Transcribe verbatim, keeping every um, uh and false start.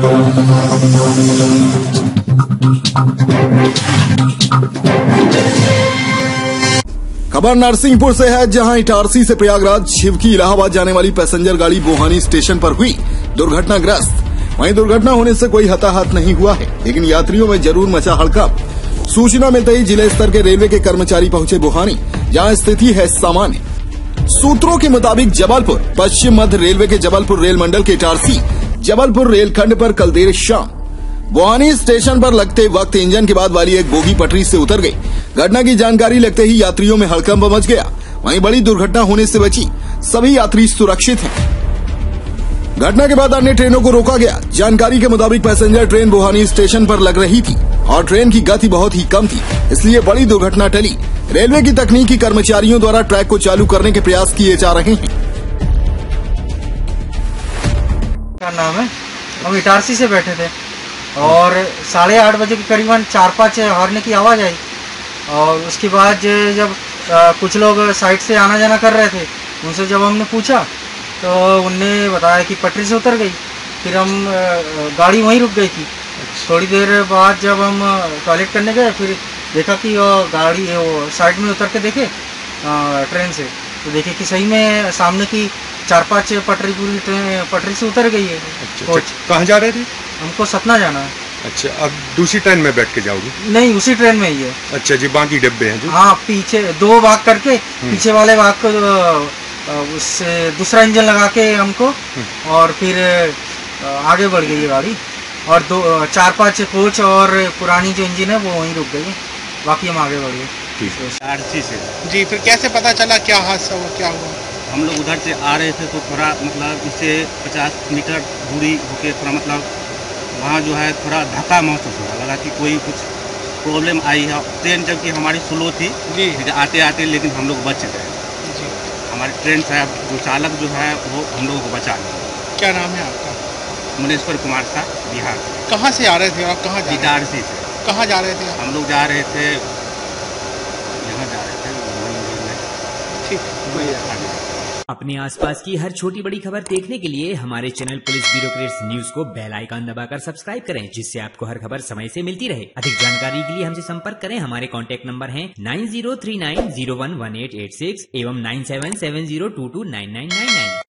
खबर नरसिंहपुर से है, जहां इटारसी से प्रयागराज शिवकी इलाहाबाद जाने वाली पैसेंजर गाड़ी बोहानी स्टेशन पर हुई दुर्घटनाग्रस्त। वहीं दुर्घटना होने से कोई हताहत नहीं हुआ है, लेकिन यात्रियों में जरूर मचा हड़कंप। सूचना मिलते ही जिले स्तर के रेलवे के कर्मचारी पहुंचे बोहानी, जहां स्थिति है सामान्य। सूत्रों के मुताबिक जबलपुर पश्चिम मध्य रेलवे के जबलपुर रेल मंडल के इटारसी जबलपुर रेलखंड पर कल देर शाम बोहानी स्टेशन पर लगते वक्त इंजन के बाद वाली एक बोगी पटरी से उतर गई। घटना की जानकारी लगते ही यात्रियों में हड़कंप मच गया। वहीं बड़ी दुर्घटना होने से बची सभी यात्री सुरक्षित हैं। घटना के बाद अन्य ट्रेनों को रोका गया। जानकारी के मुताबिक पैसेंजर ट्रेन बोहानी स्टेशन पर लग रही थी और ट्रेन की गति बहुत ही कम थी, इसलिए बड़ी दुर्घटना टली। रेलवे की तकनीकी कर्मचारियों द्वारा ट्रैक को चालू करने के प्रयास किए जा रहे हैं। क्या नाम है? हम इटारसी से बैठे थे और साढ़े आठ बजे के करीबन चार पांच हॉर्न की आवाज़ आई और उसके बाद जब आ, कुछ लोग साइड से आना जाना कर रहे थे, उनसे जब हमने पूछा तो उनने बताया कि पटरी से उतर गई। फिर हम गाड़ी वहीं रुक गई थी। थोड़ी देर बाद जब हम टॉयलेट करने गए, फिर देखा कि वो गाड़ी वो साइड में उतर के देखे आ, ट्रेन से, तो देखे कि सही में सामने की चार पांच पटरी पूरी ट्रेन पटरी से उतर गई है। अच्छा, अच्छा, कहाँ जा रहे थे? हमको सतना जाना है। अच्छा, अब दूसरी ट्रेन में बैठ के जाओगे? नहीं, उसी ट्रेन में ही है। अच्छा जी, बाकी डब्बे हैं जो? हाँ, पीछे दो भाग करके पीछे वाले भाग को उससे दूसरा इंजन लगा के हमको और फिर आगे बढ़ गई है गाड़ी। और दो चार पांच कोच और पुरानी जो इंजन है वो वहीं रुक गई, बाकी हम आगे बढ़ गए। ठीक है। इटारसी से जी, फिर कैसे पता चला क्या हादसा हुआ, क्या हुआ? हम लोग उधर से आ रहे थे तो थोड़ा मतलब इससे पचास मीटर दूरी होके थोड़ा मतलब वहाँ जो है थोड़ा धक्का महसूस हो रहा, लगा कि कोई कुछ प्रॉब्लम आई है। ट्रेन जबकि हमारी स्लो थी जी, आते आते, लेकिन हम लोग बच गए। जी, हमारी ट्रेन साहब जो चालक जो है वो हम लोगों को बचा लिया। क्या नाम है आपका? मुनेश्वर कुमार साहब, बिहार। कहाँ से आ रहे थे आप? कहाँ जा रहे थे? इटारसी से। कहाँ जा रहे थे आप? हम लोग जा रहे थे, यहाँ जा रहे थे। ठीक, अपने आसपास की हर छोटी बड़ी खबर देखने के लिए हमारे चैनल पुलिस ब्यूरोक्रेट्स न्यूज को बेल आइकन दबाकर सब्सक्राइब करें, जिससे आपको हर खबर समय से मिलती रहे। अधिक जानकारी के लिए हमसे संपर्क करें। हमारे कॉन्टैक्ट नंबर हैं nine zero three nine zero one one eight eight six एवं nine seven seven zero two two nine nine nine nine.